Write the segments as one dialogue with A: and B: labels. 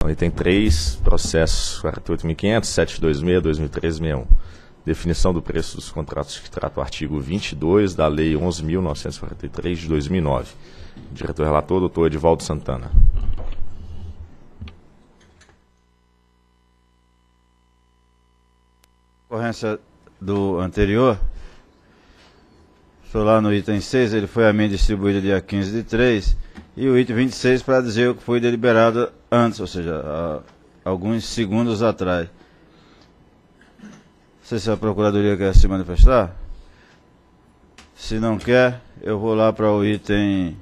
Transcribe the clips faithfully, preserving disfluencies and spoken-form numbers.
A: Item três, processos quarenta e oito mil e quinhentos, setecentos e vinte e seis, dois mil e treze, sessenta e um. Definição do preço dos contratos que trata o artigo vinte e dois da Lei onze mil novecentos e quarenta e três, de dois mil e nove. Diretor-relator, doutor Edivaldo Santana.
B: Ocorrência do anterior, estou lá no item seis, ele foi a mim distribuído dia quinze de três, e o item vinte e seis para dizer o que foi deliberado antes, ou seja, há alguns segundos atrás. Não sei se a Procuradoria quer se manifestar. Se não quer, eu vou lá para o item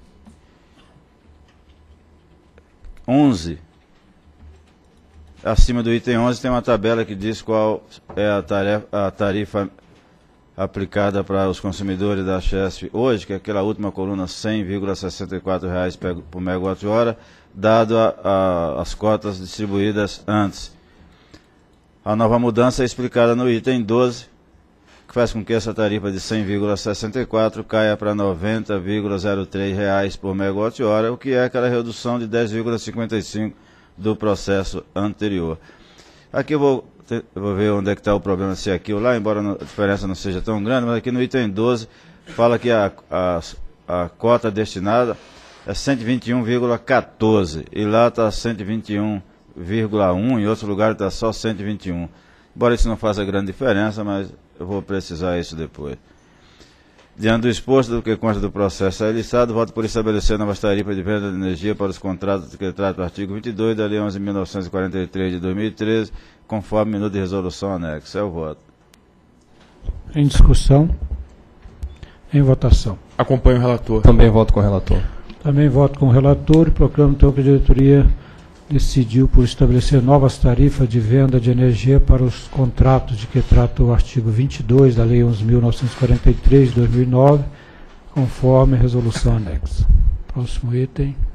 B: onze. Acima do item onze tem uma tabela que diz qual é a tarifa, a tarifa aplicada para os consumidores da Chesf hoje, que é aquela última coluna, cem vírgula sessenta e quatro reais por megawatt-hora, dado a, a, as cotas distribuídas antes. A nova mudança é explicada no item doze, que faz com que essa tarifa de cem vírgula sessenta e quatro caia para noventa vírgula zero três reais por megawatt-hora, o que é aquela redução de dez vírgula cinquenta e cinco do processo anterior. Aqui eu vou, eu vou ver onde é que está o problema, se é aqui ou lá, embora a diferença não seja tão grande, mas aqui no item doze fala que a, a, a cota destinada é cento e vinte e um vírgula quatorze e lá está cento e vinte e um vírgula um, em outro lugar está só cento e vinte e um. Embora isso não faça grande diferença, mas eu vou precisar isso depois. Diante do exposto do que consta do processo é listado, voto por estabelecer novas tarifas de venda de energia para os contratos que trata o artigo vinte e dois da Lei onze mil novecentos e quarenta e três de dois mil e treze, conforme minuto de resolução anexo. É o voto.
C: Em discussão. Em votação.
D: Acompanho o relator.
E: Também voto com o relator.
C: Também voto com o relator e proclamo então que a diretoria decidiu por estabelecer novas tarifas de venda de energia para os contratos de que trata o artigo vinte e dois da Lei onze mil novecentos e quarenta e três de dois mil e nove, conforme a resolução anexa. Próximo item.